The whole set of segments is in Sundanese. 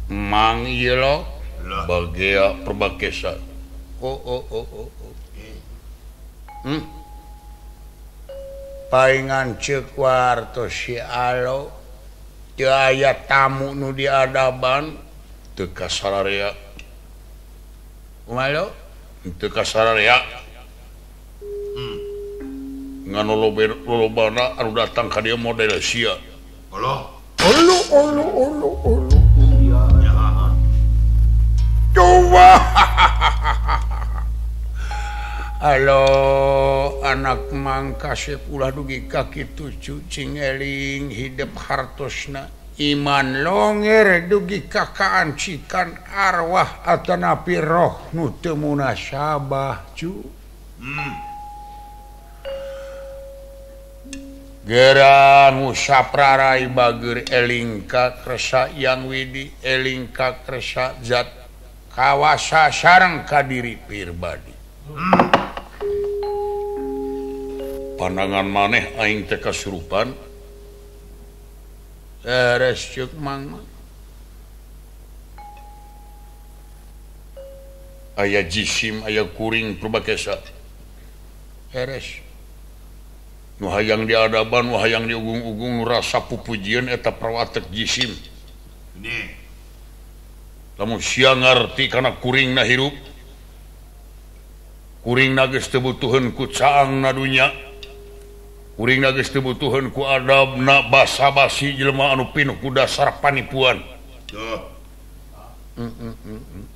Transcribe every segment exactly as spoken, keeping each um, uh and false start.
Mang ieu lo bagea perbakesa. Oh oh oh oh. oh. Hmm. Paingan ceuk wartos si alo. Teu aya tamu nu diadaban teu kasararea. Kumaha teu kasararea. Hmm. Ngan lolobana anu datang ka dieu model sia. Allah. Ulu ulu ulu ulu. Coba. Halo anak mangkasep ulah dugi ka kitu cucing eling hidup hartosna iman longer dugi ka kaancikan arwah atanapi roh nu teu munasabah cu. Hmm. Gerang usaprarai bager eling ka kresa yang widi eling ka kresa zat kawasa sareng ka diri pribadi. Hmm. Pandangan maneh aing teh kasurupan. Beres ceuk mang. Aya jisim aya kuring purbakesa. Beres. Nu hayang diadaban nu hayang diugung-ugung rasa pupujian eta prawatek jisim. Ini. Lamun sia ngarti kana kuringna hirup. Kuringna geus teu butuheun ku caangna dunya. Kuringna geus teu butuheun ku adabna basa-basi jelema anu pinuh ku dasar panipuan. Tuh. Mm -mm -mm -mm.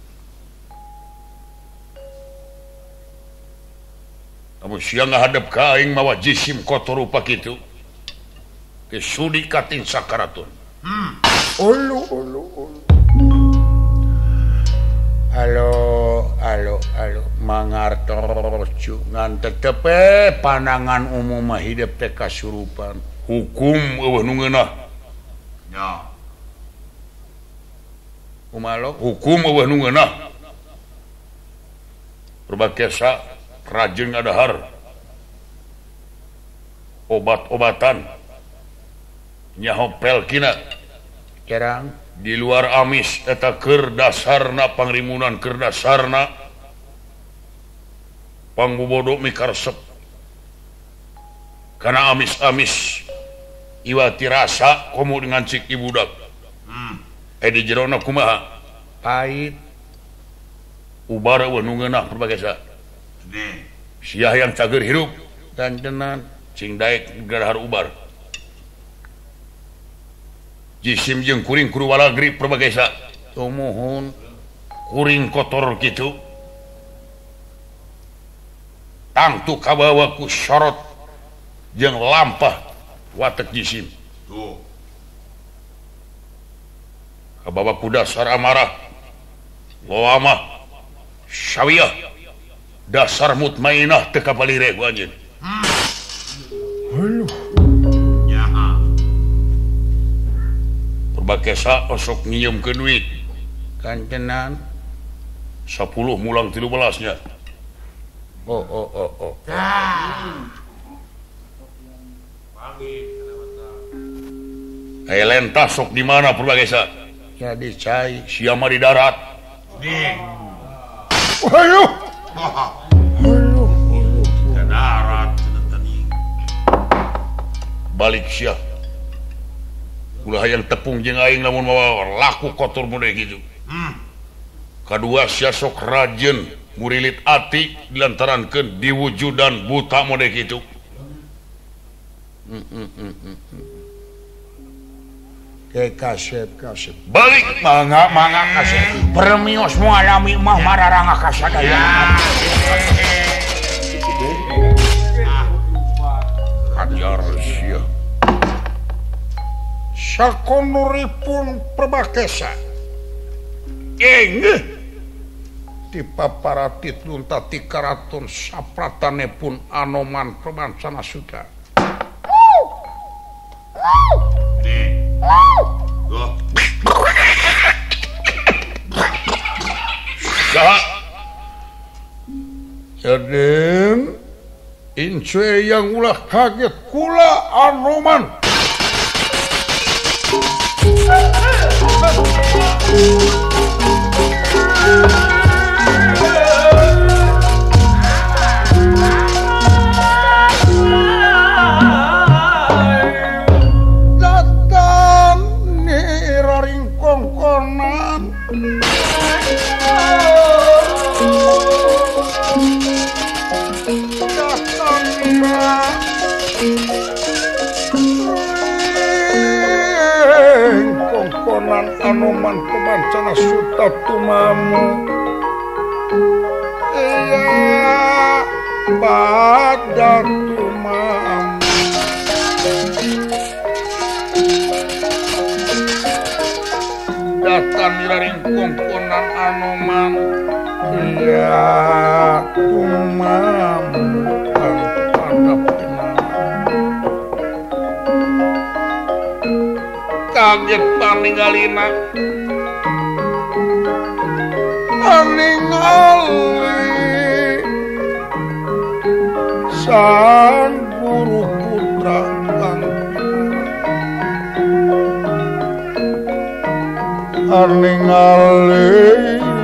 Namun siang ngadep ka aing mawa jisim kotor rupa kitu. Teu sudi kating sakaratun. Hmm. Ulu ulu ulu. Halo, halo, halo, mangartos cu ngan tetep pandangan umum mah hidup teh kasurupan. Hukum eueuh nu ngeunah. Nya. Kumaha hukum eueuh nu ngeunah. Perbakesa rajin ngadahar. Obat-obatan. Nyaho pelkina. Kerang di luar amis eta keur dasarna pangrimunan keur dasarna pangbobodo mikaresep kana amis-amis iwati rasa komo dengan cik ibudak. Hmm. Eh di jerona kumaha pahit ubar eueuh nu ngeunah perbagesa nih sia yang cager hirup dan denan cing daek garahar ubar. Jisim jeung kuring kudu walagri perbagesa. Tumuhun kuring kotor kitu. Tangtu kabawa ku sorot jeung lampah watek jisim. Tuh. Kabawa ku dasar amarah. Loamah. Syawiyah. Dasar mutmainah teu kapalire ku anjeun. Hmm. Halo. Bakesa osok ngiem ke duit kancenan sepuluh mulang tilu belasnya. Oh oh oh oh. Kayak lentas sok di mana Purbakesa? Ya di cai. Siapa di darat? Di. Ayo. Ayo. Di darat. Balik siap. Ulah yang tepung jeung aing lamun mawa laku kotor mode gitu. Hmm. Kadua sia sok rajin murilit ati dilantarankeun diwujudan buta mode gitu. Hmm hmm hmm. hmm. Ke kasep kasep. Balik mangga mangga kasep. Permios mualami mah mararanga kasadaya. Hajar sia. Sakonuripun Perbakesa inggih dipaparatit luntati karaton sapratanepun Anoman Permansana Sutra. Saha Yaden incue yang ulah kaget kula Anoman. kongkonan datangnya kongkonan anoman pemancana suta tumamu iya pada tumamu datang miraring kongkonan anoman iya tumamu pada kaget paningalina paningali sang guru putra kang paningali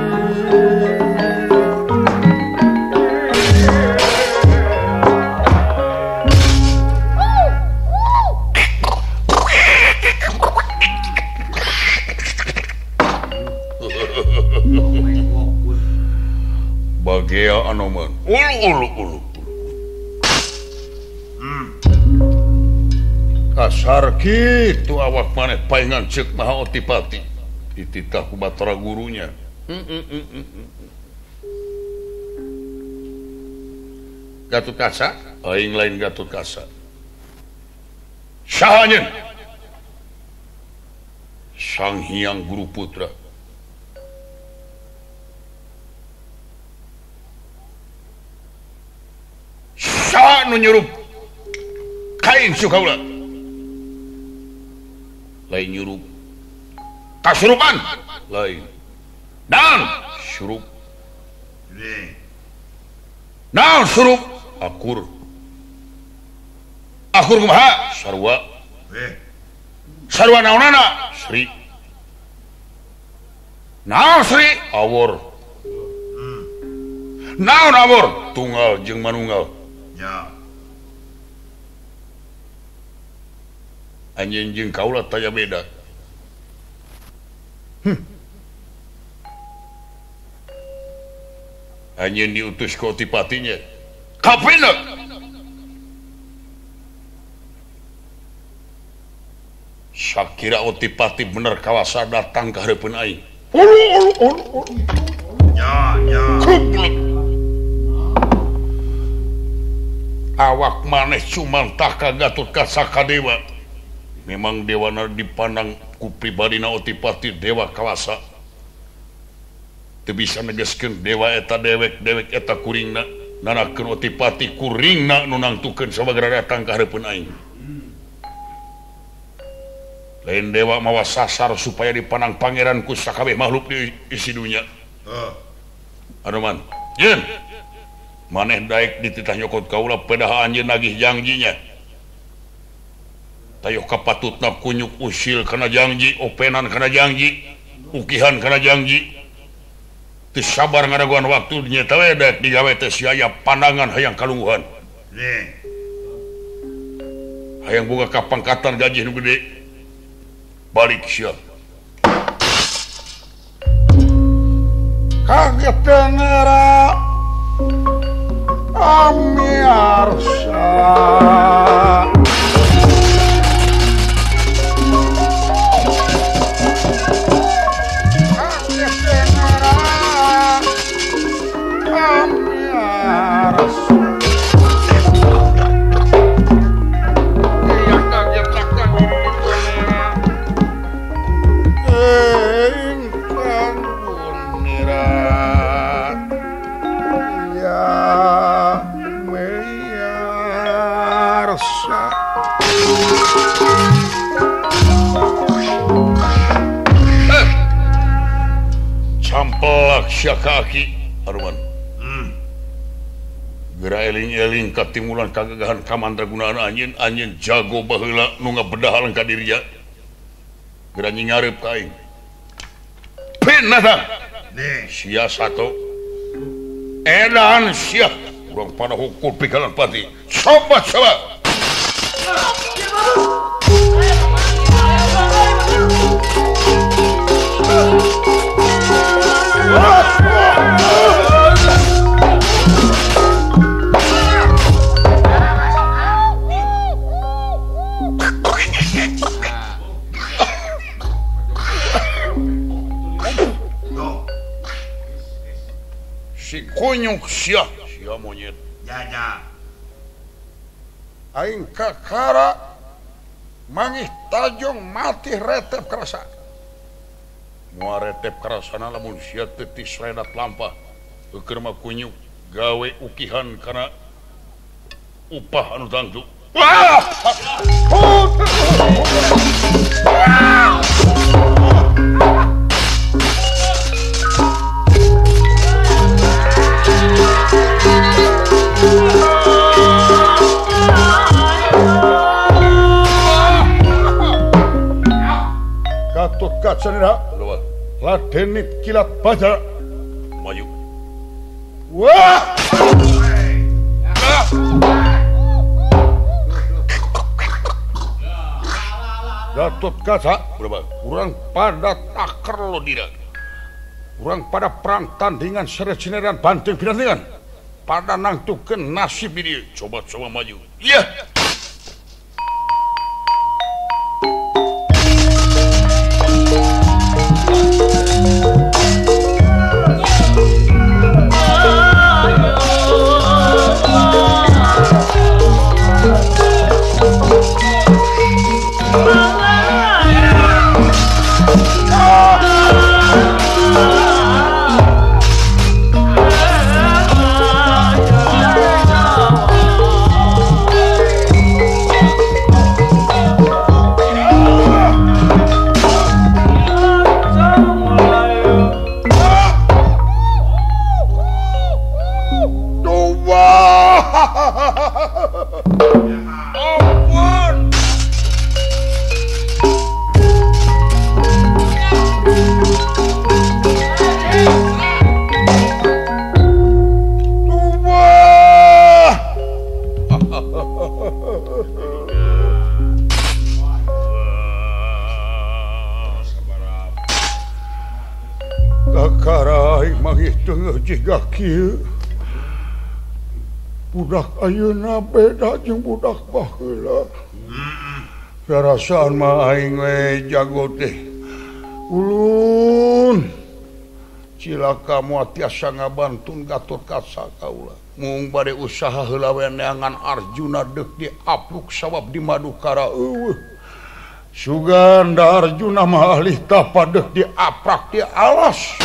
Bagea anoman ulu ulu ulu hmm. kasar gitu awak maneh paingan cek maha Otipati dititah ku Batara gurunya hmm, hmm, hmm, hmm, hmm. Gatotkaca aing lain Gatotkaca sahanyeun Sang Hyang Guru Putra sa nu nyurup kain sukaula lain nyurup kasurupan lain dan surup naon surup akur akur kumaha sarwa sarwa naonana Sri naon Sri awor naon awor tunggal jeung manunggal ya anjeun jeung kaula taya beda hmm. Anjeun diutus ka Otipatinya kapina sakira Otipati bener kawasa datang ka hareupeun aing ulu ulu ulu ya ya kublek awak maneh cumantah ka Gatotkaca Kadewa memang dewana dipandang ku pribadina Otipati dewa kawasa teu bisa negeskeun dewa eta dewek-dewek eta kuringna nanakeun Otipati kuringna nu nangtukeun sabagara datang ka hareupeun aing lain dewa mawa sasar supaya dipandang pangeran ku sakabeh makhluk di isi dunya uh. Anoman yen maneh daek dititah nyokot kaula pedah anjeun nagih janjinya tayoh kapatutna kunyuk usil kana janji openan kana janji ukihan kana janji teu sabar ngaraguan waktu nya teh daek digawe teh siaya pandangan hayang kalungguhan nih hayang boga kapangkatan gaji nu gede balik sia kaget denera Amiarsa kaget denera Amiarsa yang kaget akan ingkang buniran ya meyarsa eh campelak syakaki Anuman hmm. geura eling-eling katimulan kagagahan kamandragunaan anjeun anjeun jago baheula nu ngabedahalan ka dirinya geura nyingareup ka aing pinata nih sia sato edan sia urang pada hukum pikalan pati coba coba Oh, si kunyuk sia sia monyet jaja aing kakara mangih tajong mati retep kerasa moal retep karasana lamun sia teu tisredat lampah keur mah kunyuk gawe ukihan kana upah anu tangtu wah Gatot Kaca nira ladenit kilat baja maju wah Gatot Kaca berapa urang pada taker lo dira urang pada perang tandingan sere-sineran banting pinandingan pada nangtukeun nasib di dieu coba-coba maju iya jika kieu budak ayeuna beda jeung budak baheula. Sarasaan mah aing we jago teh. Ulun cilaka moal tiasa ngabantun Gatot Kaca kaula. Mung bade usaha heula we neangan Arjuna deuk diapluk sabab di Madukara eueuh. Suganda Arjuna mah alih tapa deuk diaprak di alas.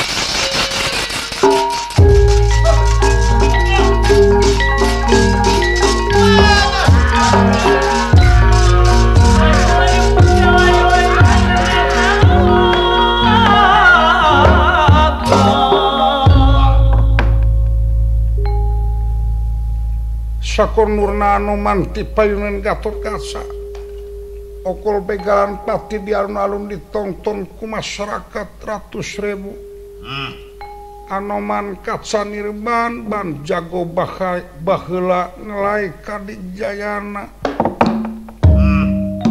Sakor nurna Anoman ti payunan Gatot Kaca okol begalan pati di alun-alun ditonton ku masyarakat ratus ribu. hmm. Anoman Kaca nirban ban jago baheula ngelai kadijayana. hmm.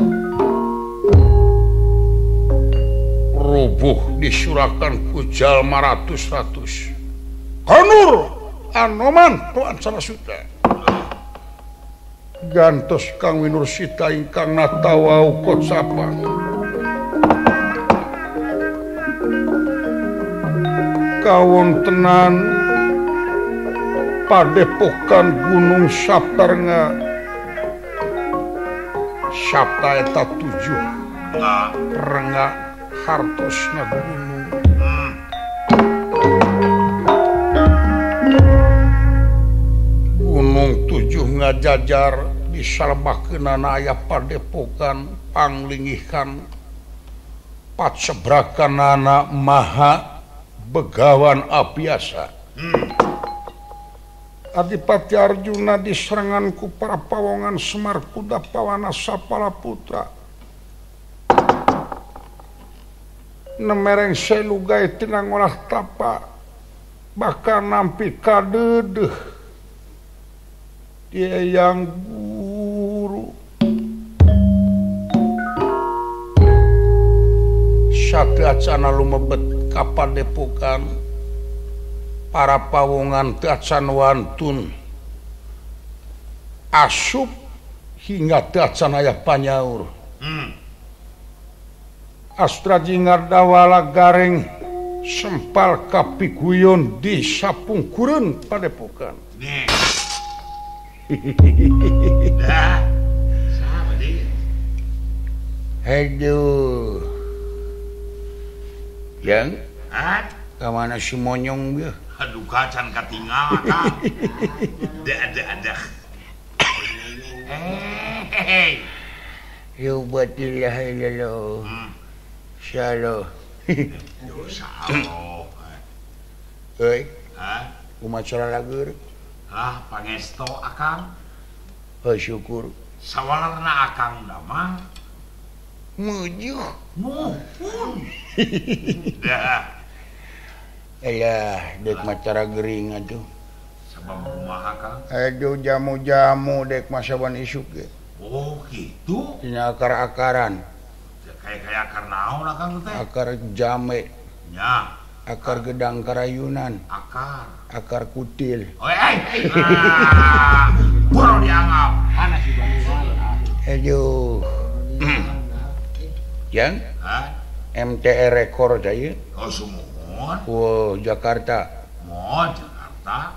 Rubuh disurakan ku jalma ratus-ratus. Kanur Anoman tuan Sarasuta gantos Kang Winursita ingkang natawa ukot sapa kawontenan padepokan Gunung Saptarnga Sapta eta tujuh renga hartosna gunung. Gunung tujuh ngajajar disalbakeunana aya padepokan panglinggihan patsebrakanana maha begawan apiasa. hmm. Adipati Arjuna diserangan ku para pawongan Semar Kudapawana Sapala Putra nemereng selugay tinang olah tapa bahkan nampi kadedeh dia yang guru sateacana lumebet ka padepokan para pawongan teu acan wantun asup hingga teu acan aya panyaur. hmm. Astra jingar dawala gareng sempal kapiguyon di sapungkureun padepokan. Nih. Dah. Sama dia. Aduh. Yang Hah? kamana si monyong dia? Aduh kacan katinggal Kang. Ada ada ada. Hei. Ya batilah ilalo. Hmm. Syalo. Dosa Allah. Hei, Hah? kumaha cara lagur? Ah, pangesto Akang. Oh, syukur. Sawalarna Akang da mah. Mujuh. Nuhun. Dah. Alah, dek macara gering atuh. Sabab kumaha Kang? Aduh jamu-jamu dek masaban isuk ge. Oh, gitu. Dina akar-akaran, Kayak-kayak akar naon Akang teh? akar jame, Nya, akar gedang karayunan, akar. akar kutil. Oh, eh, eh. Ah, baru dianggap. Mana si Bang? Aduh. Yang Hah? M T R rekor saya. Oh, sumuhun. Wow, Jakarta. Mau Jakarta.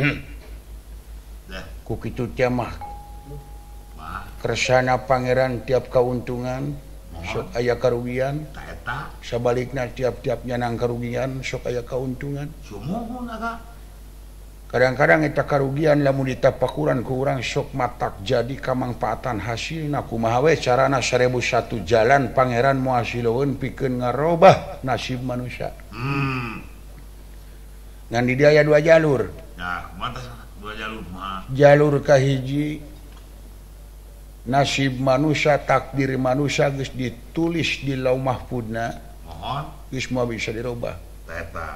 Dah, Ku kitu teh mah mah, kersana pangeran tiap kauntungan sok aya karugian, tak eta. sabalikna tiap-tiap nyanang karugian sok aya kauntungan. Sumuhun Akang. Kadang-kadang eta karugian lamun ditapakuran ku urang sok matak jadi kamangpaatan hasilna kumaha we carana seribu satu jalan pangeran moal siloeun pikeun ngarobah nasib manusia. Hmm. Ngan di dia aya dua jalur. Nah, mata dua jalur mah. Jalur kahiji nasib manusia, takdir manusia geus ditulis di lauh mahfudna, Mohon, geus moal bisa dirobah. tak eta.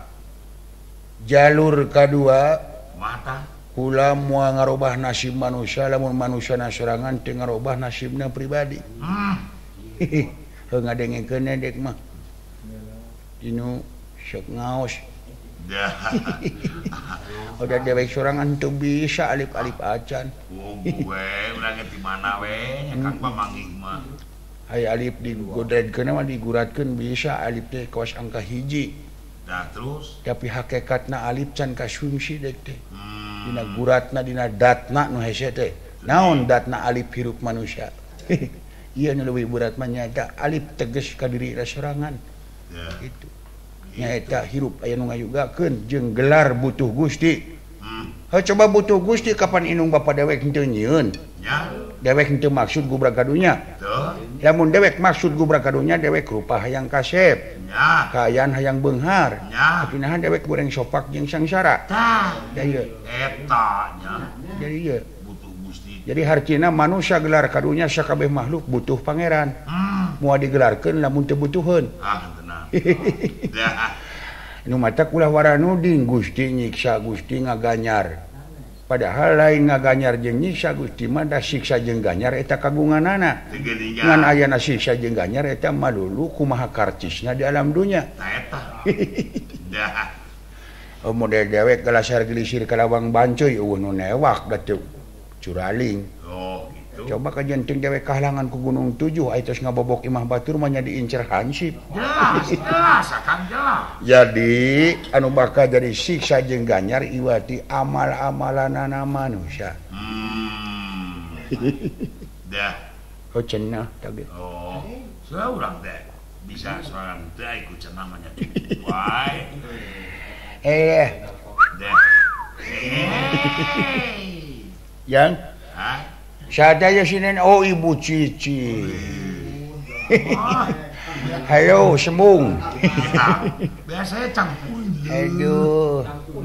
Jalur kadua Mata. kula moal ngarobah nasib manusia lamun manusia sorangan teu ngarobah nasibna pribadi. Hmm. Heuh ngadengekeun dek mah. Dinu sok ngaos. Dah. Udah dewek sorangan teu bisa alip-alip acan. Oh, gue urang di mana we? Nya Kang pamanggih mah. Hay alip digodredkeun mah diguratkeun bisa alip teh kawas angka hiji. Dah terus. Tapi hakikatna alip can kasungsi dek teh. Hmm. Dina guratna dina datna nu hese teh. Naon datna alip hirup manusia? Ieu nu leuwih berat mah nyata alip teges ka diri sorangan. Dah. Itu. Nyaeta hirup aya nu ngayugakeun jeung gelar butuh Gusti. Hmm. Heuh coba butuh Gusti kapan inung bapa dewek henteu nyieun. Nya. Dewek henteu maksud gubrak kadunya. Tuh. Lamun dewek maksud gubrak kadunya dewek rupa hayang kasep, Nya. kaayaan hayang beunghar. Nya. Tapi nahan dewek goreng sopak jeung sangsara. Tah. Da ieu. Eta nya. Jadi ieu. Butuh Gusti. Jadi hartina manusia gelar kadunya sakabeh makhluk butuh pangeran. Hmm. Moal digelarkeun lamun teu butuheun. Ah, tenang. Dah. Nu mata kulah waranuding Gusti nyiksa Gusti ngaganyar. Padahal lain ngaganyar jeung nyiksa Gusti mah da siksa jeung ganyar eta kagunganana. Tegeuningan. Ngan ayana siksa jeung ganyar eta malulu kumaha karcisna di alam dunya. Tak eta. Dah. Oh, model dewek galasar gelisir ka lawang bancoy eueuh nu newak da teu curaling. Oh, gitu. Coba kajenting dewek kahalangan ku Gunung Tujuh aya tos ngabobok imah batur mah nya diincer hansip. Jelas, jelas, Akang jelas. Jadi anu bakal jadi siksa jeung ganyar iwati amal-amalanana manusia. Hmm. Dah. Oh cenah tadi. Oh, seorang deh bisa seorang deh ikut cenamanya. Why? Eh, Deh. Hey. yang Hah? sadaya sinen oh Ibu Cici. Oh, Halo, sembung. ya. Biasanya campurin. Aduh.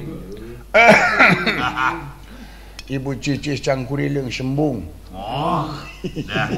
Ibu Cici cangkurileung sembung. Oh, dah.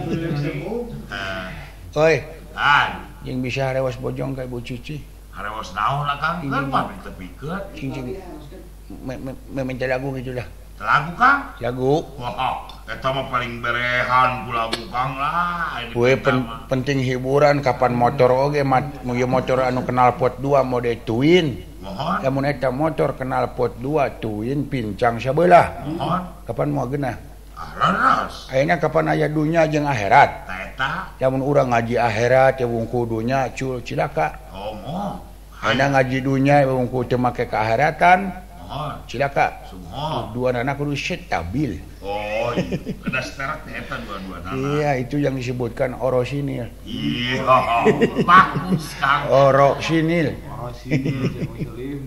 Eh, Oi, kan, yang bisa rewas bojong ka Ibu Cici. harewas naon lah Kang, kan pabrik tepikeun. Cing cing me- me- me- minta lagu gitu lah. Lagu Kang? Lagu. Wah, eta mah paling berehan ku lagu Kang lah. Ini Kue pen, pertama. penting hiburan kapan motor oge mat mun ieu motor anu kenal pot dua mode twin. Mohon, Lamun eta motor kenal pot dua twin pincang sabelah. mohon. Kapan moal geunah? Ah, leres. Ayeuna kapan aya dunya jeung akhirat. Ta eta. Lamun urang ngaji akhirat ya wungku dunya cul cilaka. Oh, moh. Anda ngaji dunya wungku teu make kaharatan. Mohon. Cilaka. Sumoh. Dua anak kudu stabil. Oh, iya. Kena sterak teh eta dua-dua anak. Iya, itu yang disebutkan orosinil. Iya, bagus Kang. Orosinil. Orosinil jeung muslim.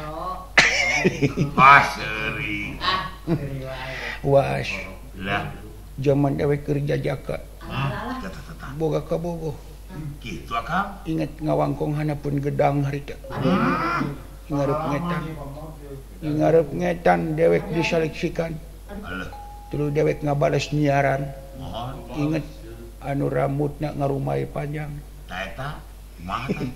Pas seuring. Was. Lah, Zaman dewek kerja jaka. kata-kata. Boga ka bogoh. Gitu Kang. Ingat ngawangkong hanapeun gedang harita. Ngarep ngetan. Ngarep ngetan dewek diseleksikan. Alah, Tulu dewek ngabales nyiaran. mohon. Ingat anu rambutna ngarumai panjang. Tah eta kumaha tah?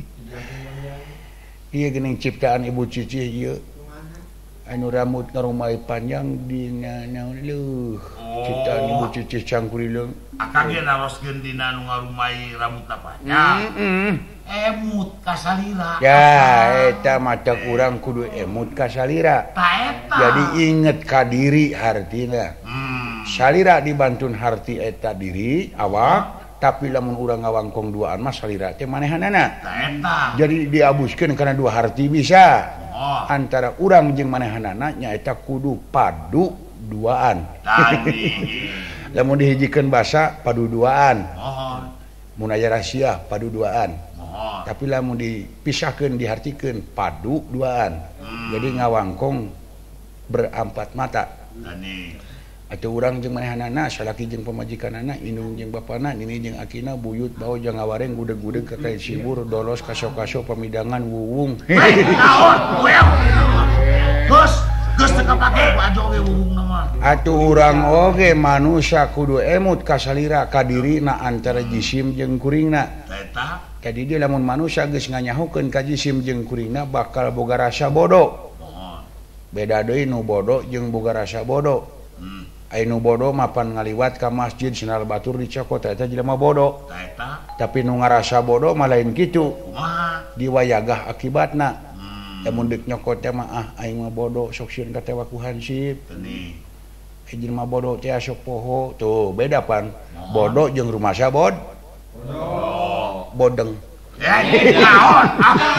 Ieu geuning ciptaan Ibu Cici ieu. Anu rambut ngarumai panjang dina naon leuh. Ciptaan Ibu Cici cangkurileung. Akang ge naroskeun dina nu ngarumai rambutna panjang. Heeh. Emut kasalira. Ya, eta mata urang kudu emut ka salira. Tah eta. Jadi inget ka diri hartina. Hmm. Salira dibantun harti eta diri awak, tapi lamun urang ngawangkong duaan mah salira teh manehanana. Tah eta. Jadi diabuskeun kana dua harti bisa. Mohon. Antara urang jeung manehanana nyaeta kudu padu duaan. Tadi. Lamun dihijikeun basa padu duaan. Mohon. Mun aya rahasia padu duaan. Mohon. Tapi lamun dipisahkeun dihartikeun padu duaan. Hmm. Jadi ngawangkong berampat mata. Tani. Atau urang jeung manehanana salaki jeung pamajikanana indung jeung bapana nini jeung akina buyut bau jeung ngawareng gudeg-gudeg ka kain sibur dolos kaso-kaso pamidangan wuwung. Hei, naon? Well. Gus, gus teu kapake bajo ge wuwungna mah. Atuh urang oge manusia kudu emut ka salira ka dirina antara jisim jeung kuringna. Tah eta. Jadi dia lamun manusia geus nganyahukeun ka jisim jeung kuringna bakal boga rasa bodoh. Mohon. Beda deui nu bodoh jeung boga rasa bodoh. Hmm. Anu bodoh mapan ngaliwat ka masjid sinar batur dicokot eta jelema bodoh. Tah eta. Tapi nu ngarasa bodoh mah lain kitu. Kumaha? Diwayagah akibatna. Hmm. Lamun deuk nyokot teh mah ah aing mah bodoh sok sieun ka tewa ku hansip. Tani. Hiji mah bodoh teh sok poho. Tuh beda pan. Bodoh jeung rumasa bod. Bodeng. Ya, naon? Apa?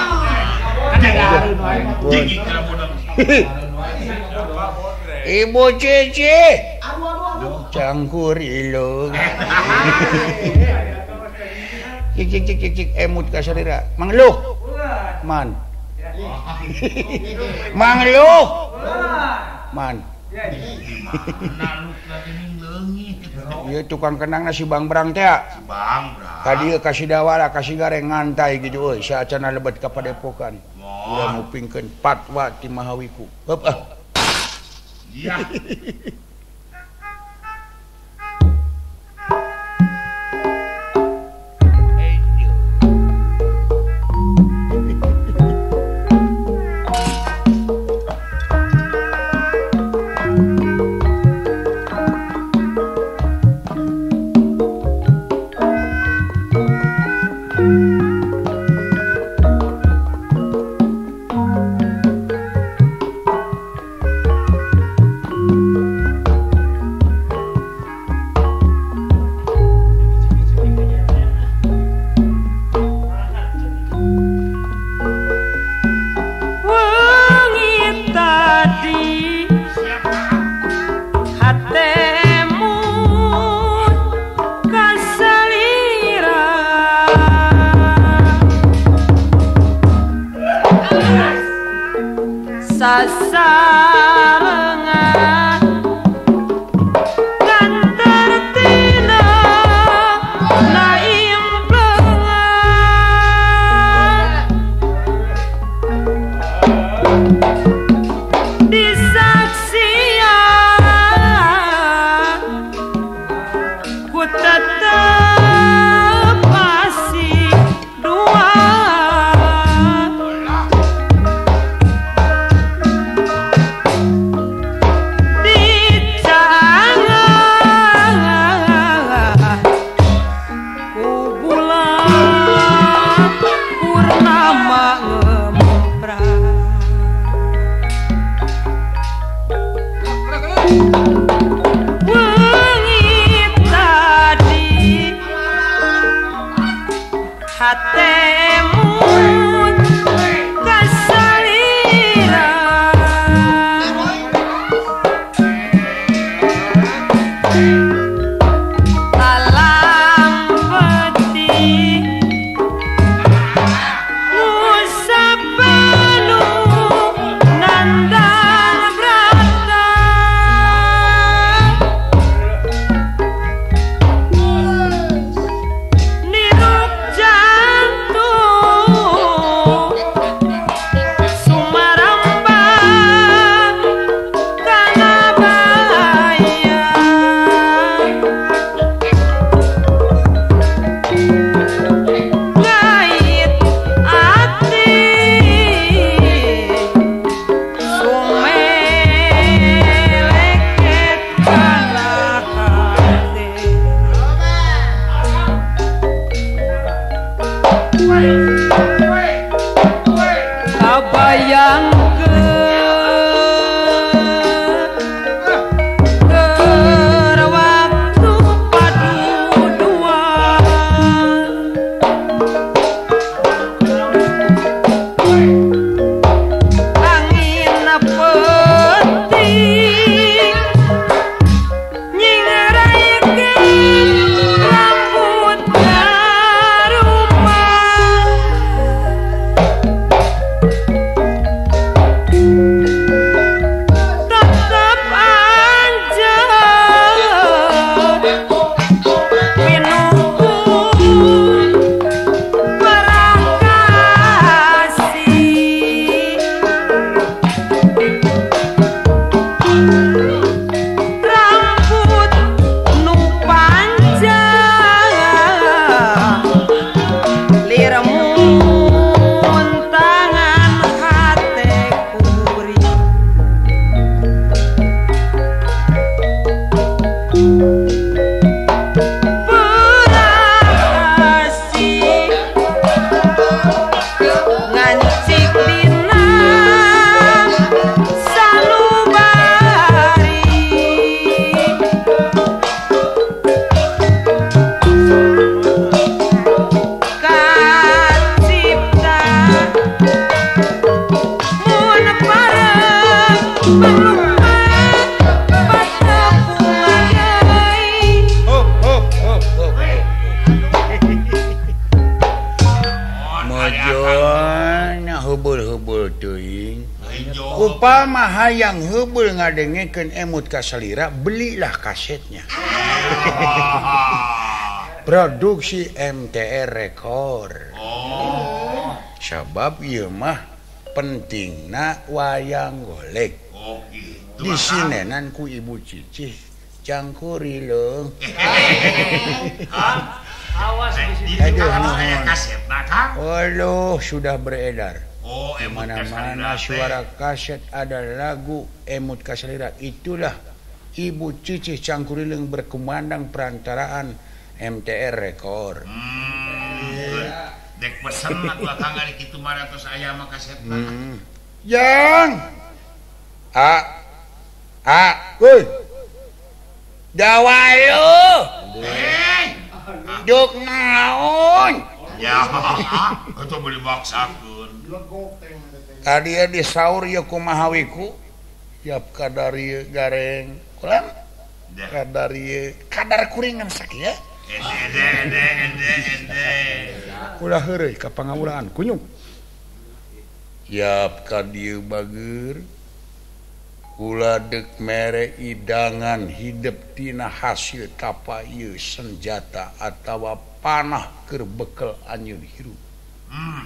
Tinggi kana bodong. Ibu Cici. Cangkur ilung. Cik cik cik cik cik emut ka salira. Mangluh. Man. Mangluh. Man. Di mana lu lagi ning leungit? Ieu tukang kenang nasi bang berang teh. Bang, bra. Ka dieu kasih dawala kasih gareng ngantai gitu euy saacana lebet ka padepokan. Mohon. Ulah ngupingkeun fatwa ti Mahawiku. Heup ah. Iya. hubul-hubul teuing. Upama hayang hubul ngadengekeun emut kasalira, belilah kasetnya. Produksi M T R Record. Oh. Sabab ieu mah pentingna wayang golek. Oh gitu. Disinenan ku Ibu Cicih cangkuri leung. Awas di situ aya kasetna Kang. Waduh, sudah beredar. Oh, emut Mana-mana suara kaset ada lagu emut kasalira. Itulah Ibu Cicih cangkuri leung berkumandang perantaraan M T R Record. Hmm. Dek pesen atuh Kang ari kitu mah tos aya mah kasetna. Hmm. Yang A A woi. Dawalu. Eh, Duk naon? ya, atuh beli maksakeun. Tadi di saur ya kumaha wiku. Yap kadari gareng. Kulam kadari kadar kuringan sakieu. Ede ede ede ede ede. Ulah heureuy ka pangawulaan kunyuk. Yap ka dieu bager. Kula dek mere idangan hidup tina hasil tapa ieu senjata atawa panah keur bekel anjeun hirup. Hmm.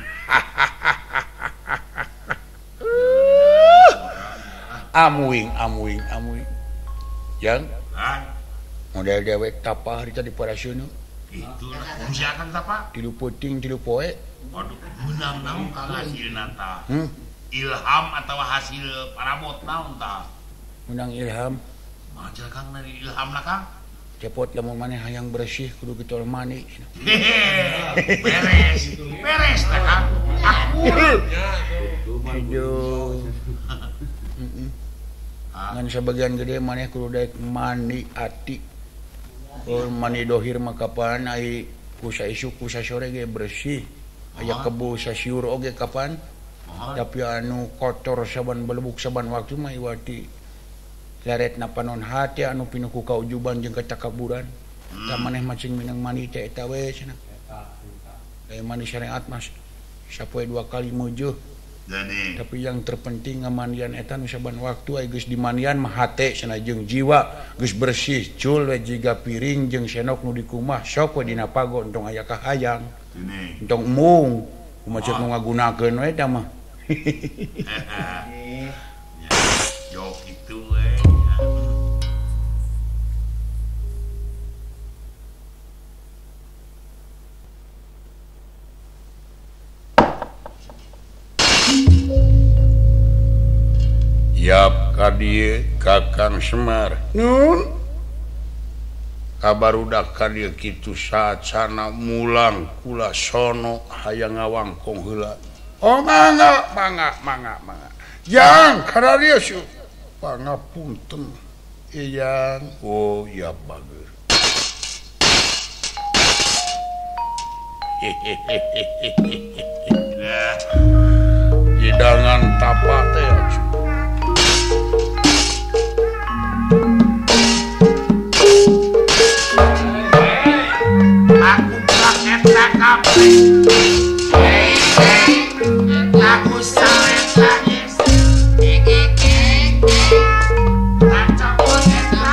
Amuing amuing amuing. Yang Hah? model dewek tapa harita di paraseuneuk. Itulah fungsi akan apa? Tilu puting tilu poe. Waduh, menang naon Kang hasilna tah? Hmm? Ilham atau hasil parabot naon tah? Menang ilham. Maca Kang dari ilham lah Kang. Cepot lamun maneh hayang bersih kudu kitol mani. Hehehe, beres, beres lah Kang. Akur. Aduh. Heeh. Ngan sebagian gede maneh kudu daek mandi ati. Oh, mani dohir mah kapan ai ku saisuk ku sasore ge bersih. Aya kebu sasiur oge kapan? Tapi anu kotor saban belebuk saban waktu mah iwati laretna panon hati anu pinuh ku kaujuban jeung katakaburan. Da maneh macing minang mani teh eta we cenah. Aya mani syariat mas sapoe dua kali meujuh. Jadi, Tapi yang terpenting ngamandian eta nu saban waktu aya geus dimandian mah hate cenah jeung jiwa geus bersih cul we jiga piring jeung senok nu di kumah sok we dina pago entong aya kahayang. ini. Entong mung kumaceuk nu ngagunakeun we eta mah. Jok itu we. Yap ka dieu Kakang Semar. Nun. Kabarudak ka dieu kitu saacana mulang kula sono hayang ngawangkong heula. Oh mangga, mangga, mangga, mangga. Yang kadarieu su. Pangapunten. Iyang. Oh ya bager. Nah, Hidangan tapa teh atuh. aku bilang eta kabeh. Hei, hei, aku sawet lagi. Tacapon eta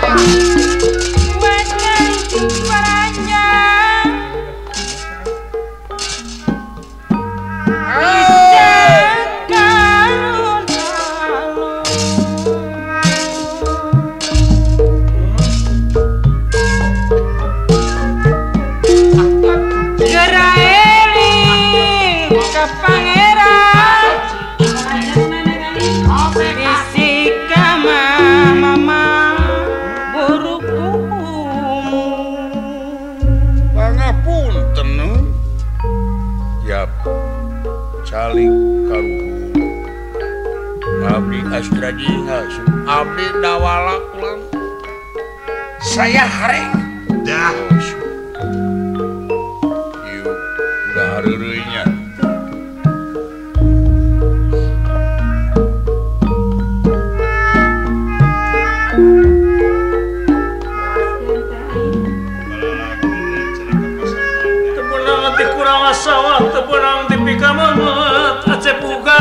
Abdi dawala pulang. Saya hareng. dah. Ieu udah hareureunya. Tepunang ti kurang asawa, tepunang ti pikamangat, acep buka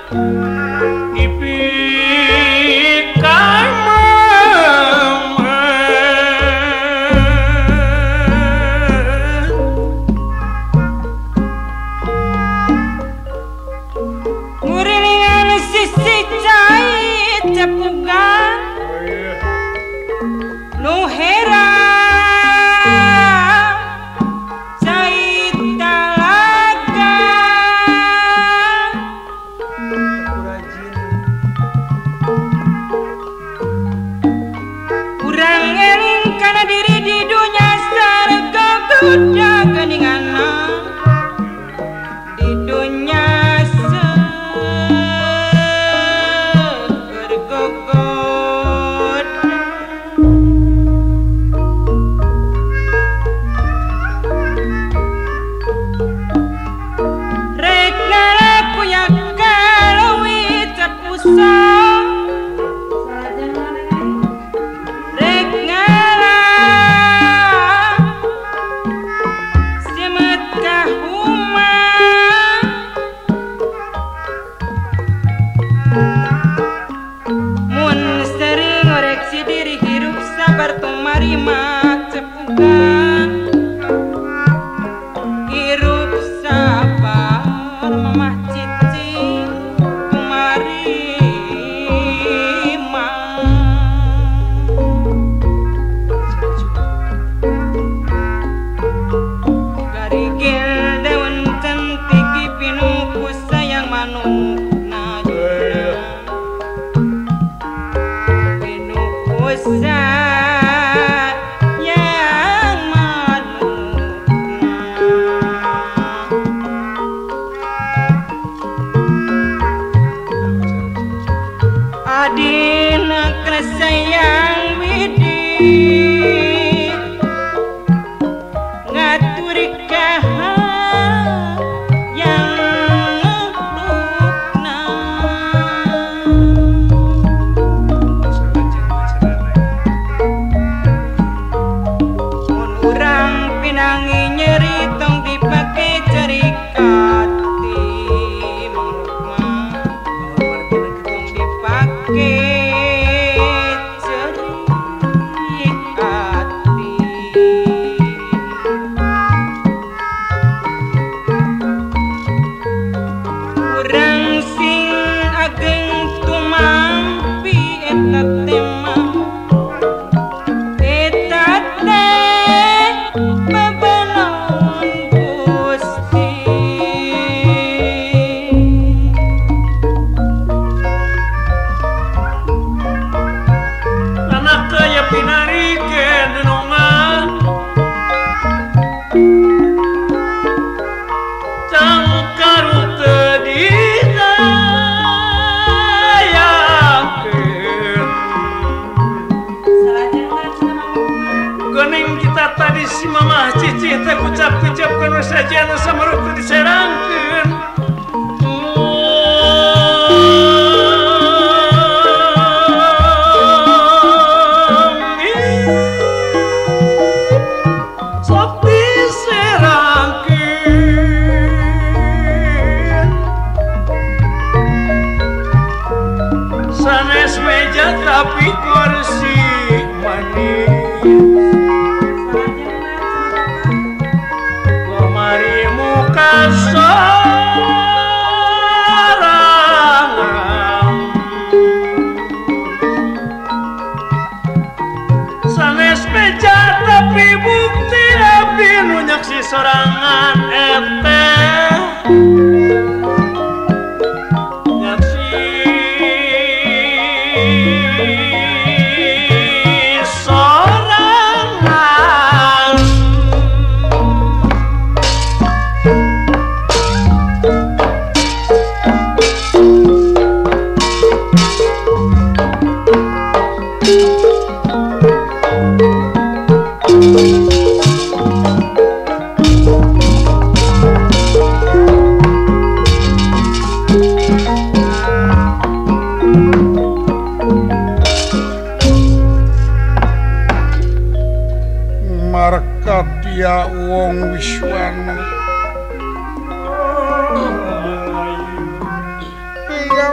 Markatia wong Wiswana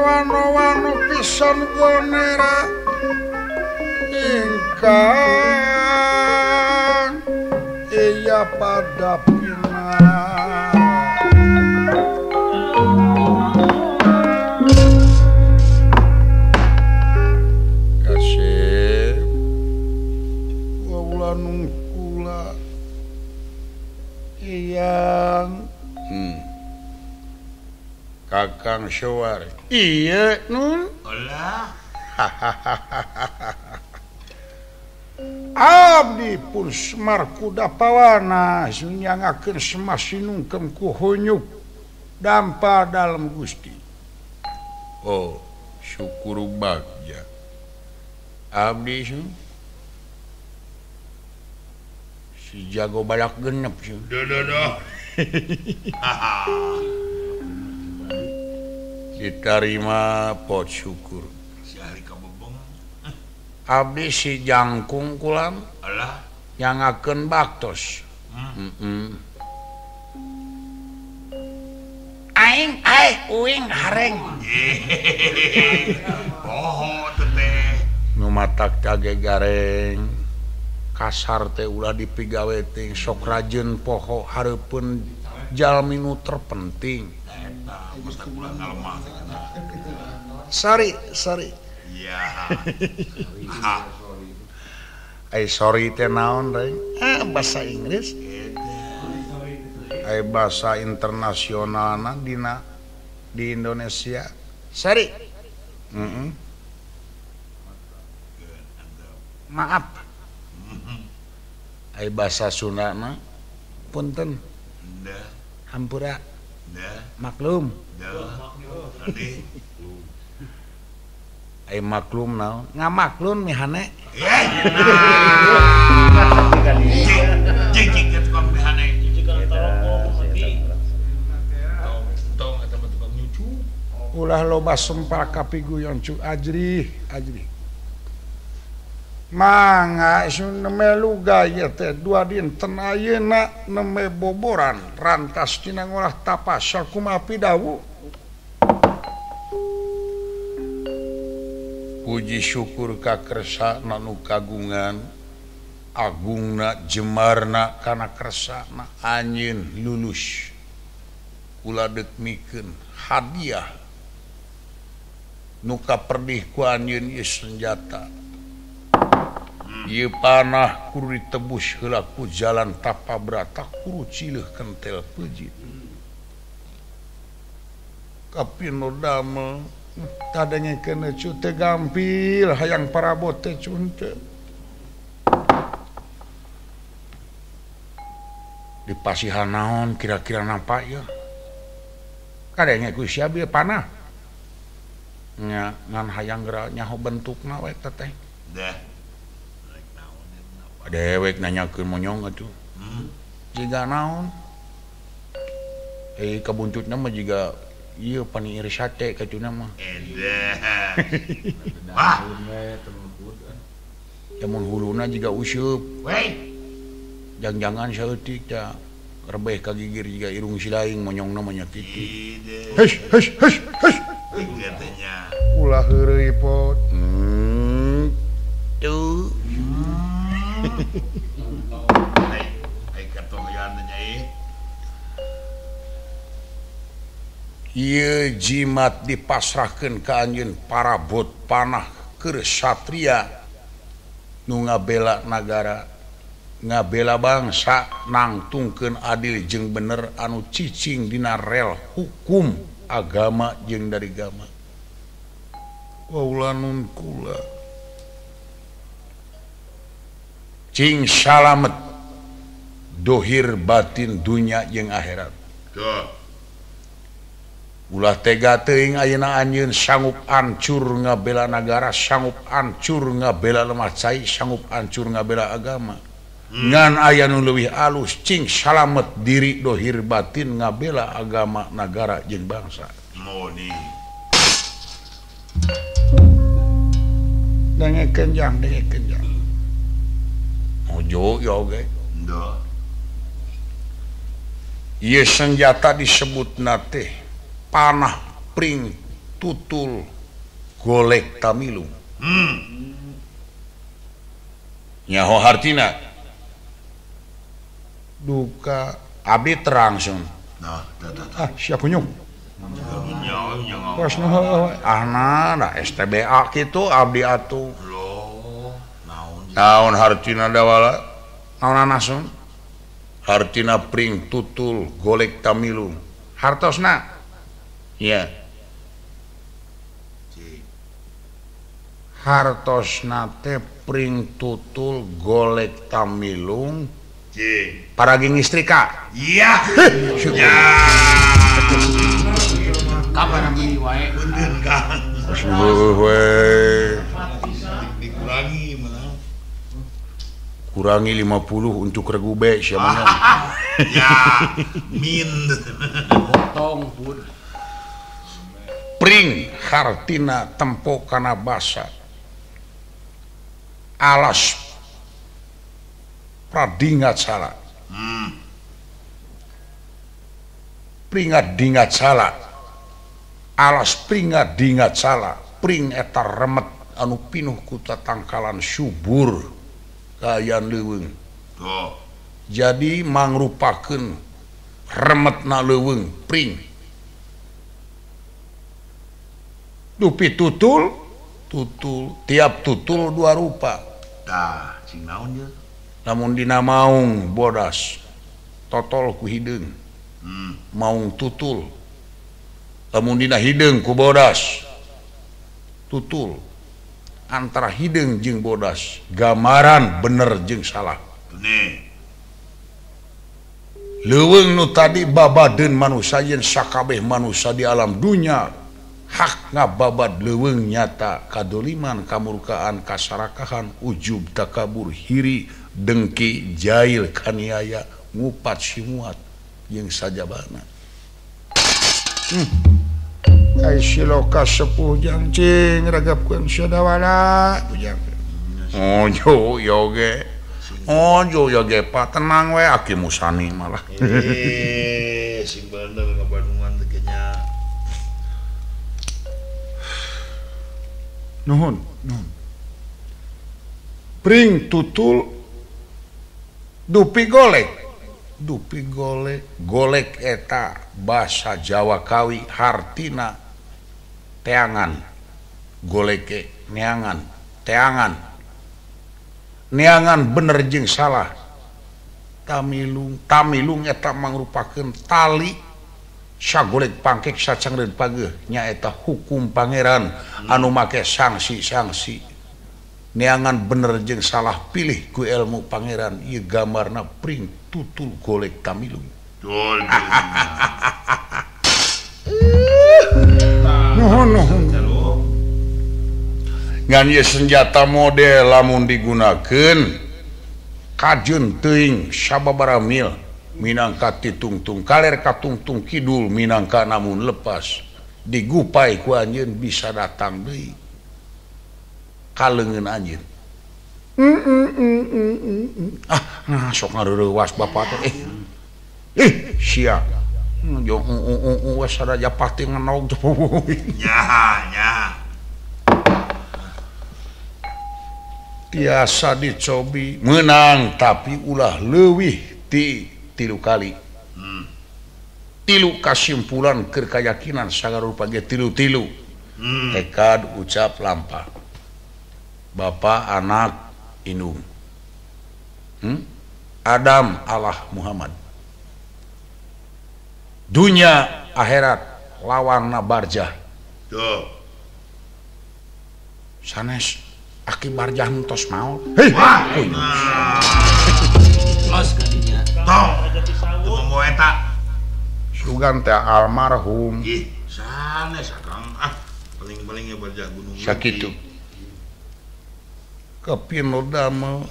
pisan bonera ingkang iya pada pina kasih wawula nungkula iyang hmm. Kakang Syawar iya nun olah abdi pun Semar Kudapawana nyangakeun semasinungkem ku honyuk dampa dalam Gusti. Oh, syukur bagja. Abdi su si jago balak genep su. dah dah dah Diterima pot syukur. si ahli kabobong Abdi si jangkung kulam olah nyangakeun baktos. hmm. Heeh. Aing aing uing hareng. Poho teteh Nu matak cage gareng kasar teh ulah dipigawe teh sok rajeun poho hareupeun jalmi nu terpenting. eta mesti kula ngalemah teh kana Sorry, sorry. iya Ai sorry teh naon reng? Ah, bahasa Inggris. Ai bahasa internasionalna dina di Indonesia. Sorry. Heeh. Maaf. Ai bahasa Sundana punten dah Hampura. dah Maklum. dah tadi ai maklum naon? Ngamaklum mihane. jing jing ke tukang behane tong eta mah tukang nyucu Ulah loba sempal kapiguyon cu ajri, ajri. Mangga isu neme lugaya teh dua dinten ayeuna neme boboran rantas tina ngolah tapasal kumaha pidawu. Puji syukur ka kersana nu kagungan agungna jemarna kana kersana anjeun lulus kula dekmikeun hadiah nu kaperdih ku anjeun ieu senjata ieu panah kudu ditebus heula ku jalan tapabrata kudu cileuh kentel peujit kapino damel tadanya kena cute gampil hayang parabot teh cunte di pasihan naon kira-kira napa ya kadanya ku sia bieu panah nya ngan hayang geura nyaho bentukna we teteh dah dewek nanyakeun monyong atuh hmm. jiga naon eh kabuntutna mah jiga ieu paniir sate kacuna mah edah wah mun huluna jiga useup weh jangan-jangan saeutik teh rebeh ka gigir jiga irung silaing monyongna mah nya kitu ide Hesh, hesh, hesh, hesh. katanya Ulah heureuy pot. hmm tuh hai hai katoyan nyai ieu jimat dipasrahkeun ka anjeun parabot panah keur satria nu ngabela nagara ngabela bangsa nangtungkeun adil jeung bener anu cicing dina rel hukum agama jeung dari agama waulanun kula cing salamet dohir batin dunya jeung akhirat tuh ulah tega teuing ayeuna anjeun sanggup ancur ngabela nagara sanggup ancur ngabela lemah cai sanggup ancur ngabela agama hmm. ngan aya nu leuwih alus cing salamet diri dohir batin ngabela agama nagara jeung bangsa moni Dengekeun jang, dengekeun jang. ojo ya oge dah ieu senjata disebutna teh panah pring tutul golek tamilung hmm. nyaho hartina duka abdi terangsung nah dah dah dah ah siapa nyung nyawa nyawa pas noh ahna da S T B A kitu abdi atuh lo naon naon hartina dawala naon anasun hartina pring tutul golek tamilung hartosna iya cik hartosna teh pring tutul golek tamilung cik paraging istrika iya ya kabar beli wae punten Kang Heuh we dikurangi malah kurangi lima puluh untuk regu be sia mah ya min potong pun pring hartina tempo kana basa alas pradingat salah hmm. pringat dingat salah alas pringat dingat salah pring eta remet anu pinuh ku tatangkalan subur kayan leuweung tuh jadi mangrupakeun remetna leuweung pring dupi tutul tutul tiap tutul dua rupa dah cing naon je namun dina maung bodas totol ku hideung hmm. maung tutul lamun dina hideung ku bodas tutul antara hideung jeung bodas gamaran bener jeung salah nih leuweung nu tadi babadeun manusia yen sakabeh manusia di alam dunya hak ngababad leuweung nyata kadoliman kamurkaan kasarakahan ujub takabur hiri dengki jail kaniaya ngupat simuat jeung sajabana hmm. Ai siloka sepuh jangcing ragapkeun sadawala ujang ojo yoge ojo yoge pa tenang we aki musani malah eh sing bener ngabandungan teh nya nuhun nuhun pring tutul dupi golek dupi golek golek eta basa Jawa kawi hartina teangan goleke neangan teangan neangan bener jeung salah tamilung tamilung eta mangrupakeun tali sagolek pangkek sacangreun pageuh nyaeta hukum pangeran anu make sanksi-sanksi neangan bener jeung salah pilih ku ilmu pangeran ieu gambarna pring tutul golek tamilung dol nuhun nuhun ngan ieu senjata model lamun digunakeun kajeun teuing sababaraha mil minangka titungtung kaler katungtung kidul minangka namun lepas digupai ku anjeun bisa datang deui kaleungeun anjeun ah nah sok ngareurewas bapak teh eh eh sia jo wes sadaja pasti ngenaog teh nya nya tiasa dicobi menang tapi ulah leuwih ti tilu kali hmm. tilu kasimpulan keur kayakinan sagarupa ge tilu-tilu hmm. tekad ucap lampah Bapa anak indung hmm? Adam Allah Muhammad dunya akhirat lawanna barjah tuh sanes aki barjah entos maot wah los kadinya tong teu momo eta sugan teh almarhum ih sanes akang ah paling-paling ya barjah gunung sakitu kepino damel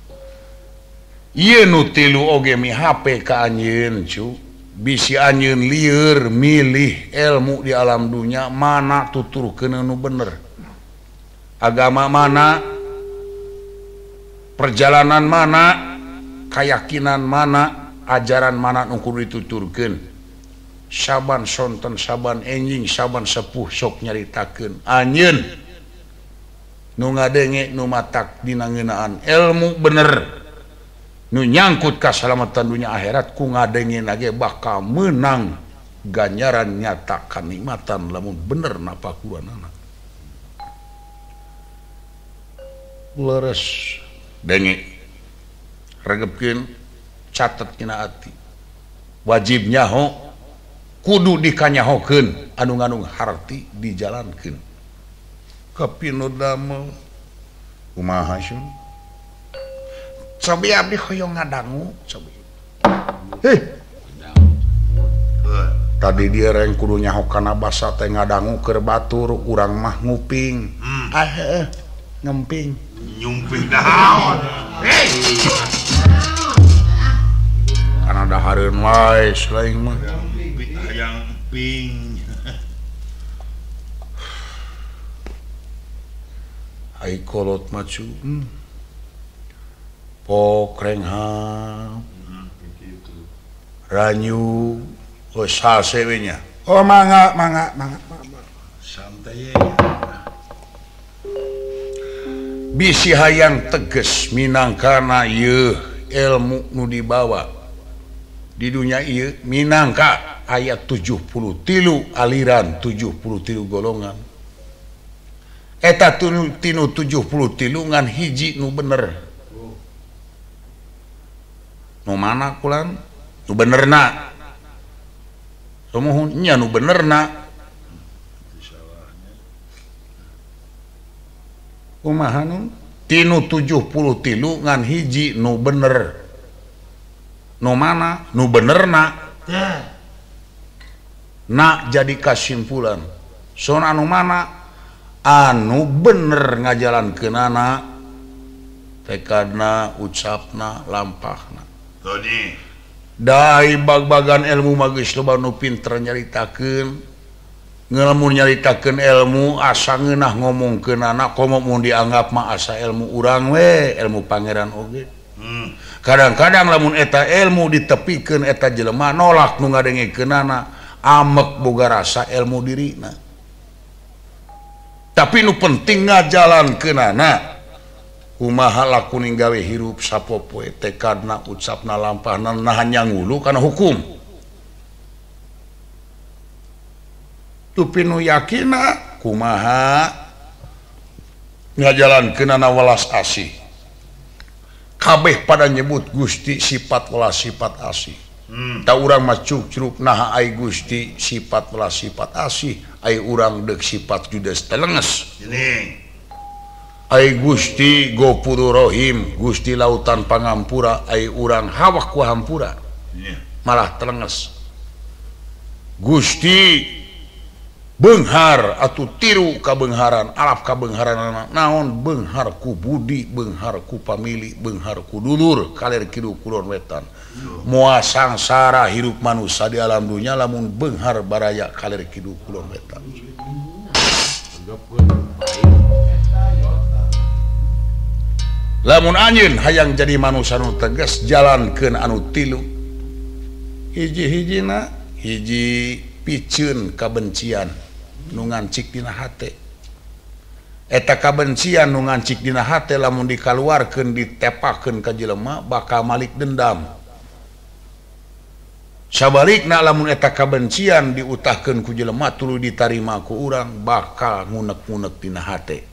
ieu nu tilu oge mi H P ka anjeun cu bisi anjeun lieur milih ilmu di alam dunya mana tuturkeun nu bener agama mana perjalanan mana keyakinan mana ajaran mana nu kudu dituturkeun saban sonten saban enjing saban sepuh sok nyaritakeun anjeun nu ngadenge nu matak dina ngeunaan ilmu bener nu nyangkut kasalamatan dunia akhirat ku ngadenge nage bakal menang ganjaran nyata kanikmatan lamun bener napakuranana leres denge regepkeun catet dina ati wajib nyaho kudu dikanyahokeun anu ngandung harti dijalankeun kapinu damel kumaha sun cobi abdi hoyong ngadangu cobi heh tadi dia reng kudu nyaho kana basa teh ngadangu keur batur urang mah nguping hmm. ah heuh ngemping nyumping dahaon hei kana dahareun wae selain mah hayang ping ai kolot macu hmm. pokreng ha ranyu oh sasewenya oh mangga mangga mangga santai ya bisi hayang teges minangkana ieu ilmu nu dibawa di dunia ieu minangka ayat tujuh puluh tilu aliran tujuh puluh tilu golongan eta tinu tujuh puluh tilu ngan hiji nu bener nu mana kulan nu benerna somohun nya nu benerna kumaha nu tinu tujuh puluh tilu ngan hiji nu bener nu mana nu benerna na jadi kasimpulan soalna anu mana anu bener ngajalankeunana tekadna ucapna lampahna tadi dai bag-bagan ilmu magis loba nu pinter nyaritakeun ngelamun nyaritakeun ilmu asa ngeunah ngomongkeunana komo mun dianggap mah asa ilmu urang we ilmu pangeran oge hmm. kadang-kadang lamun eta ilmu ditepikeun eta jelema nolak nu ngadengekeunana amek boga rasa ilmu dirina tapi nu penting ngajalankeunana kumaha lakuning gawe hirup sapopoe tekadna ucapna lampahna nahan nyangulu kana hukum tupi nu yakina kumaha ngajalankeunana welas asih kabeh pada nyebut Gusti sifat welas sifat asih hmm. da urang mah cuk-curug naha ai Gusti sifat welas sifat asih ai urang deuk sifat judes telenges ini ai Gusti Gopuru Rohim Gusti lautan pangampura ai urang hawak ku hampura yeah. malah telenges Gusti beunghar atuh tiru kabeungharan alap kabeungharan naon beunghar ku budi beunghar ku pamili beunghar ku dulur kaler kidu kulon wetan moal sangsara hirup manusia di alam dunia lamun beunghar baraya kaler kidu kulon wetan lamun anjeun hayang jadi manusia nu tegas jalankeun anu tilu hiji-hijina hiji piceun kabencian nu ngancik dina hate eta kabencian nu ngancik dina hate lamun dikaluarkeun ditepakeun ka jelema bakal malik dendam sabalikna lamun eta kabencian diutahkeun ku jelema tuluy ditarima ku urang bakal ngunek-ngunek dina hate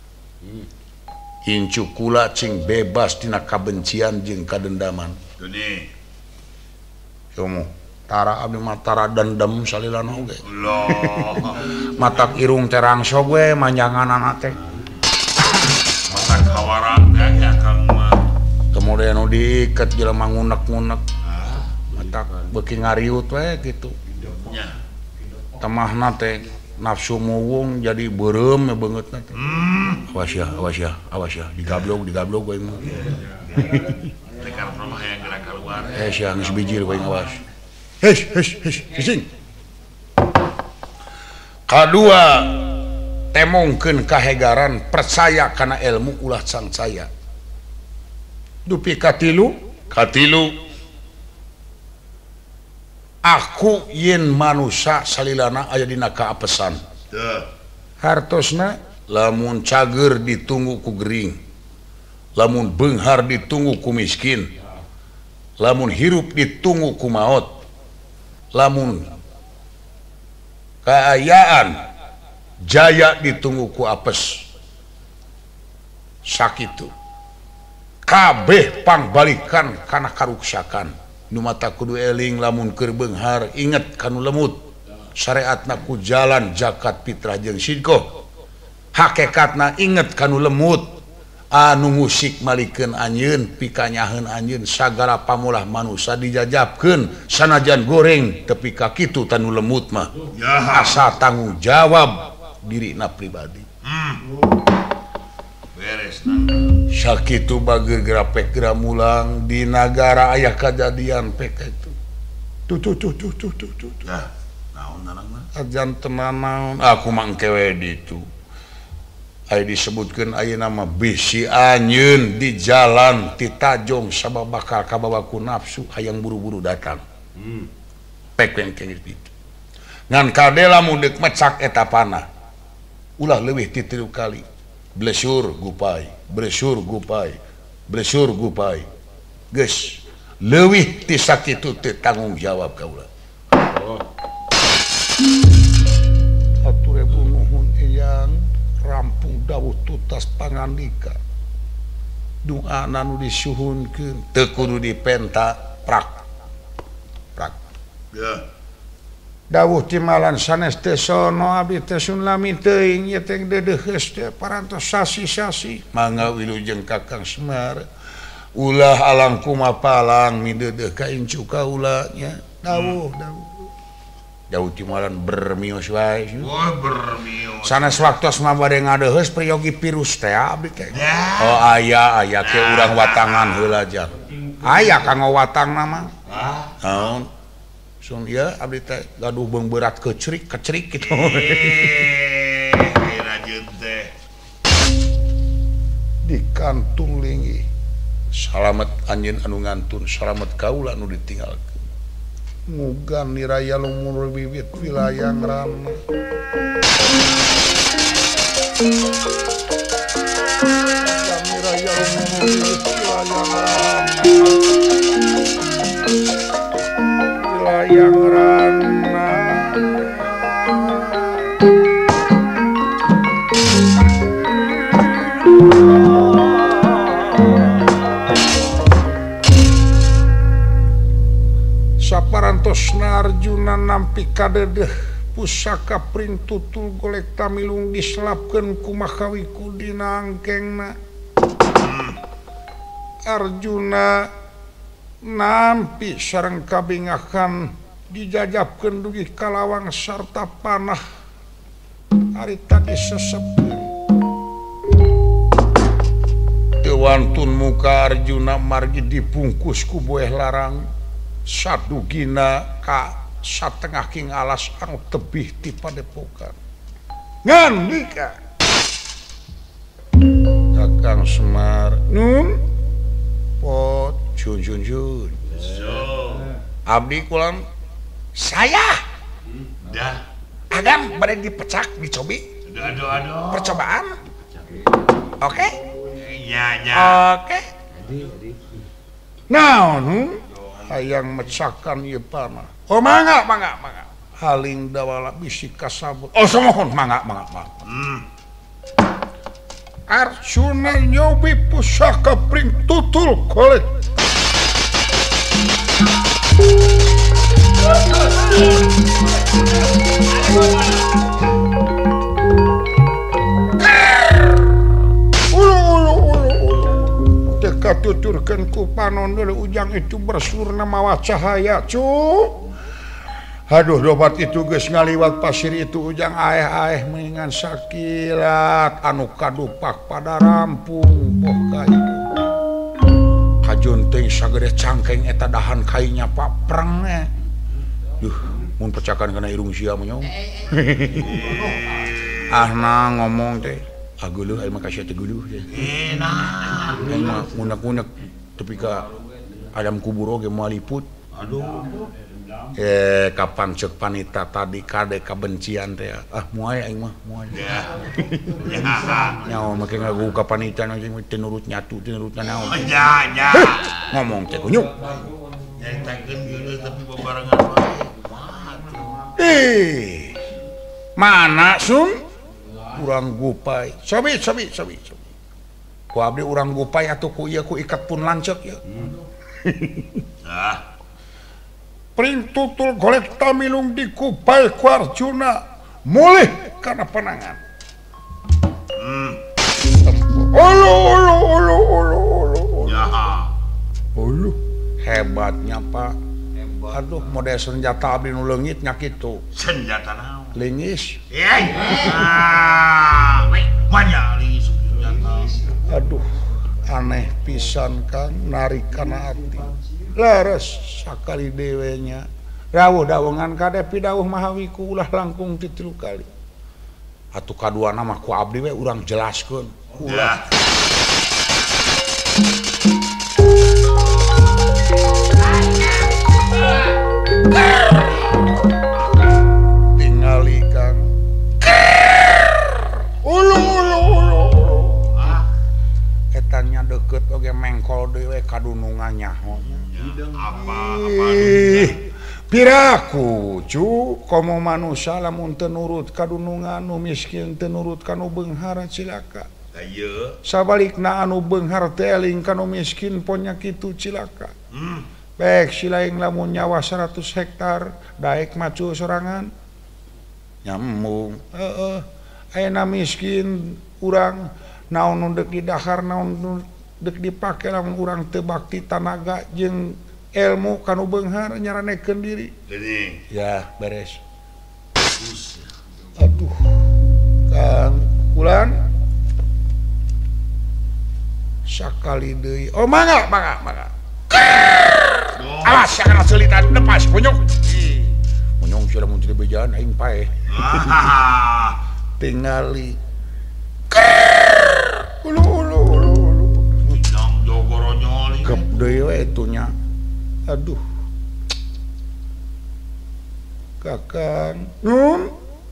incu kula cing bebas dina kabencian jeung kadendaman gini yomo tara abdi mah tara dendam salilana oge matak irung terang sok we manjanganana teh matak kawaran ya kang mah kemudian nu diiket jelema ngunek-ngunek matak beuki ngariut we kitu nya temahna teh nafsu muwung jadi beureum ya beungeutna teh hmm. awas ya awas ya awas ya digablog digablog we mah tekar mah yang gerak keluar eh sia geus bijil we ngawas hesh hesh hesh sing kadua temongkeun kahegaran percaya kana ilmu ulah sangsaya dupi katilu katilu aku yen manusia salilana aya dina kaapesan hartosna lamun cager ditunggu ku gering, lamun beunghar ditunggu ku miskin, lamun hirup ditunggu ku maut, lamun kaayaan jaya ditunggu ku apes. Sakitu kabeh pangbalikan kana karuksakan. Nu mata kudu eling lamun keur beunghar inget kanu lemut. Syariatna ku jalan zakat fitrah jeung sedekah. Hakikatna inget kanu lemut. Anu musik malikeun anjeun pikanyaheun anjeun sagala pamulah manusia dijajabkeun sanajan goreng tepi ka kitu tanu lemut mah ya. Asa tanggung jawab dirina pribadi. Hmm. Beres nang. Sakitu bager grapek gramulang di nagara aya kajadian pek itu. Tuh tuh tuh tuh tuh tuh tuh. Ya, naon nanangna? Ajan tenan naon. Aku mangke we ditu. Aya disebutkeun ayeuna mah bisi anjeun di jalan ti tajong sabab bakal kabawa ku nafsu hayang buru-buru datang. Hmm. Pek we kitu. Ngan kade lamun deuk mecak eta panah. Ulah leuwih ti tilu kali. Blesur gupai, blesur gupai, blesur gupai. Geus leuwih ti sakitu teu tanggung jawab kaula. Oh. Atur ebu nuhun eyang rampung dawuh tutas pangandika. Doana nu disuhunkeun teu kudu dipenta prak. Prak. Ya. Dawuh timalan sanes teh sono abdi teh sun lami teuing ieu teh dedeheus teh parantos sasi-sasi. Mangga wilujeng Kakang Semar. Ulah alang kumapalang mideudeeh ka incu kaula nya. Dawuh dawuh. Dawuh timalan bermios wae. Oh bermios. Sanes waktos mah bade ngadeheus priyogi pirus teh abdi teh. Oh aya aya ke urang watangan heula jan. Aya kanggo watangna mah. Ah. Naon? Sun ieu abdi teh gaduh beung berat kecrik kecrik kitu. Eh, rajeun teh. Di kantung lingi. Salamet anjeun anu ngantun, salamet kaula anu ditinggalkeun. Mugan niraya lumur bibit wilayah rana. Mugan niraya lumur bibit wilayah rana. Yang rana saparantosna Arjuna nampi kadedeh pusaka printutul golek tamilung diselapkeun ku Makawiku dina angkengna. Arjuna nampi sareng kabingakan dijajabkeun dugi kalawang sarta panah harita disesepkeun. Teu wantun muka Arjuna margi dipungkus ku boeh larang sadugina ka satengah king alas anu tebih ti padepokan. Ngandika Kakang Semar, nun pot Jun Jun Jun. So. Abdi kulam saya. Dah. Agam bade dipecak dicobi. Aduh aduh aduh. Percobaan. Oke? Iya nya. Oke. Naon? Hayang mecakan ieu panah. Oh mangga mangga mangga. Haling dawala bisi kasabut. Oh samohon mangga mangga mangga. Hmm. Arjuna nyobi pusaka pring tutul kolek. Ulu ulu ulu ulu. Teka tuturkan ku panon dari ujang itu bersurna mawa cahaya cu. Aduh dobat itu geus ngaliwat pasir itu ujang aeh-aeh mengingan sakilat anu kadupak pada rampung boh kayu. Kajun teuing sagede cangkeng eta dahan kainya papreng we. Duh, mun pecakan kana irung sia mah nyong. Ahna ngomong teh, ageuleuk aya mah kasih teh geuleuh teh. Enak. Mun mah munek-munek tepi ka Adam kubur oge moal liput. Aduh. eh kapan cek panita tadi kade kebencian teh ah muai aing mah muai Ya. Ya. nyawa make ngagu ka panita anjing teu nurut nyatu teu nurut naon Ya, ya. ngomong teh kunyuk Nyaritakeun geuleuh tapi bebarengan wae. eh mana sung urang gupai sabi sabi sabi sabi ku abdi urang gupai atuh ku ieu ku ikat pun lancek ya Ah. Pring tutul golek tamilung di kupai ku Arjuna mulih karena penangan. Hmm. Ulu ulu ulu ulu ulu. Ya. Ulu hebatnya Pak. Aduh model senjata abdi nu leungit nya kitu. Senjata naon? Lingis. Eh. Ah, baik. Manya lingis senjata. Aduh aneh pisan Kang narikana ati. Laras sakali dewenya dawuh dawungan kade pidawuh mahawiku ulah langkung ti tilu kali atuh kaduana mah ku abdi we urang jelaskeun ulah tingali Kang ulu ulu ulu ulu etanya deket oge mengkol dewe kadunungan nyaho Apa apa ih piraku cu komo manusia lamun teu nurut kadunungan nu miskin teu nurut kanu beunghar cilaka Ayo. sabalikna anu beunghar teh eling kanu miskin ponya kitu cilaka Hmm. bek silaing lamun nyawa seratus hektar daek macu sorangan nyambung heeh ayeuna miskin urang naon nu deuk di dahar naon nu deuk dipake lamun urang teu bakti tanaga jeung ilmu kanu beunghar nyaranekeun diri Gini. ya beres aduh Kang Ulan sakali deui oh mangga mangga mangga awas sakana ceulitan lepas punyuk punyuk sudah mun teu bejaan aing pae Ah. tingali ulu ulu ulu ulu Nang jogoro nyoli. kep deui we itunya aduh Kakang nun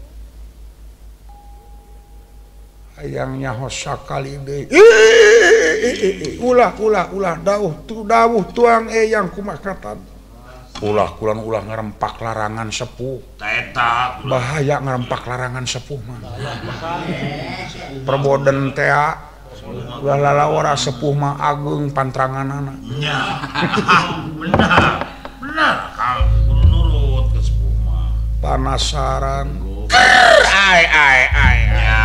hayang nyaho sakali deui ulah ulah ulah dawuh tu dawuh tuang eyang kumakatan ulah kulan ulah ngarempak larangan sepuh Eta. bahaya ngarempak larangan sepuh mah perboden teh ulah lalawara sepuh mah agung pantranganana Ya. Benar. Benar. Kalau kudu nurut ke sepuh mah. panasaran ai ai ai Ya.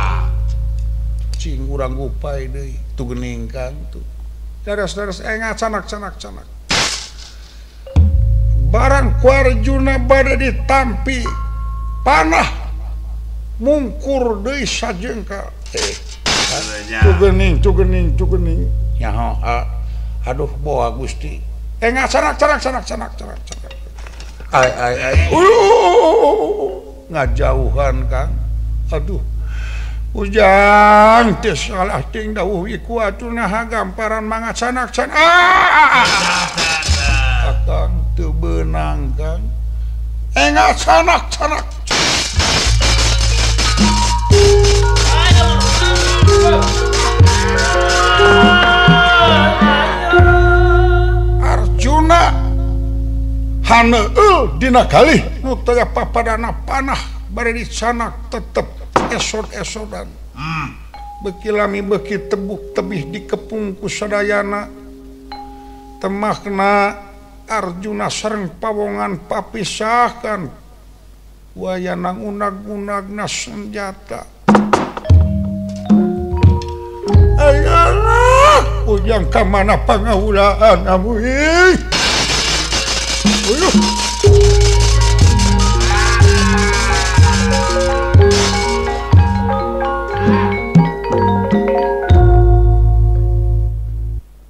cing urang gupai deui tu geuning Kang tu daras-daras engat canak-canak canak barang ku Arjuna bade ditampi panah mungkur deui sajengkal eh tu geuning tu geuning tu geuning nyaho ah, aduh boa Gusti engat canak canak canak canak canak canak ai ai ai uh, ngajauhan Kang aduh ujang teh salah ting dawuh iku atuna hagamparan mangga canak-canak ah akang teu beunang Kang engat canak-canak Arjuna haneul dina kalih nu teu papadana panah bari dicanak tetep esod-esodan Hmm. beki lami beki tebuk tebih dikepung ku sadayana temakna Arjuna sareng pawongan papisahkan wayanang unag-unagna senjata ayalah ujang ka mana pangaulaan amuy uyuh